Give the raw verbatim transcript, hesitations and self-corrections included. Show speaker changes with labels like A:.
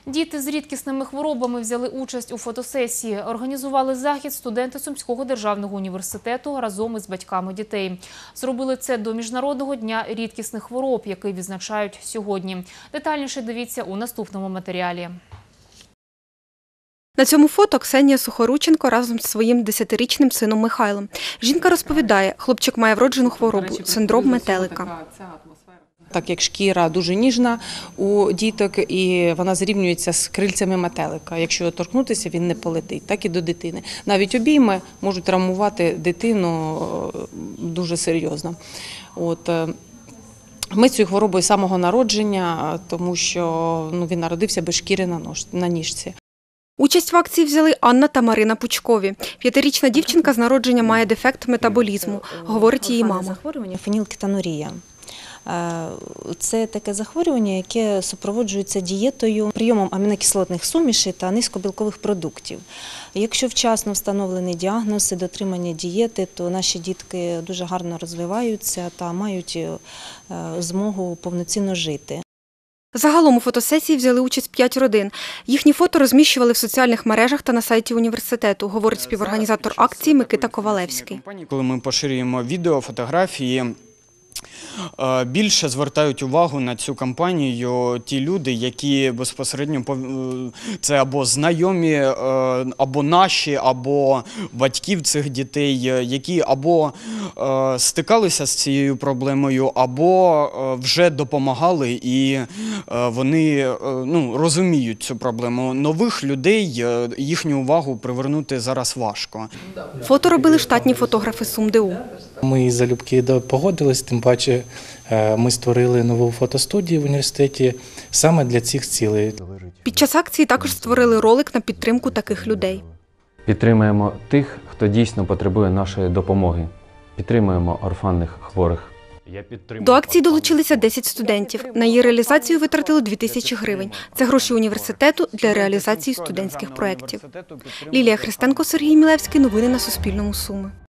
A: Діти з рідкісними хворобами взяли участь у фотосесії. Організували захід студенти Сумського державного університету разом із батьками дітей. Зробили це до Міжнародного дня рідкісних хвороб, який відзначають сьогодні. Детальніше дивіться у наступному матеріалі.
B: На цьому фото Ксенія Сухорученко разом з своїм десятирічним сином Михайлом. Жінка розповідає, хлопчик має вроджену хворобу – синдром метелика.
C: Так як шкіра дуже ніжна у діток і вона зрівнюється з крильцями метелика. Якщо торкнутися, він не полетить, так і до дитини. Навіть обійми можуть травмувати дитину дуже серйозно. От. Ми з цією хворобою з самого народження, тому що ну, він народився без шкіри на, нож, на ніжці.
B: Участь в акції взяли Анна та Марина Пучкові. П'ятирічна дівчинка з народження має дефект метаболізму, говорить її мама.
D: Захворювання фенілкетонурія. Це таке захворювання, яке супроводжується дієтою, прийомом амінокислотних сумішей та низькобілкових продуктів. Якщо вчасно встановлений діагноз і дотримання дієти, то наші дітки дуже гарно розвиваються та мають змогу повноцінно жити.
B: Загалом у фотосесії взяли участь п'ять родин. Їхні фото розміщували в соціальних мережах та на сайті університету, говорить співорганізатор акції Микита Ковалевський.
E: Коли ми поширюємо відео, фотографії, більше звертають увагу на цю кампанію ті люди, які безпосередньо це або знайомі, або наші, або батьків цих дітей, які або стикалися з цією проблемою, або вже допомагали і вони ну, розуміють цю проблему. Нових людей їхню увагу привернути зараз важко.
B: Фото робили штатні фотографи СумДУ.
F: Ми залюбки погодились, тим паче ми створили нову фотостудію в університеті саме для цих цілей.
B: Під час акції також створили ролик на підтримку таких людей.
G: Підтримуємо тих, хто дійсно потребує нашої допомоги. Підтримуємо орфанних хворих.
B: До акції долучилися десять студентів. На її реалізацію витратили дві тисячі гривень. Це гроші університету для реалізації студентських проєктів. Лілія Христенко, Сергій Мілевський. Новини на Суспільному. Суми.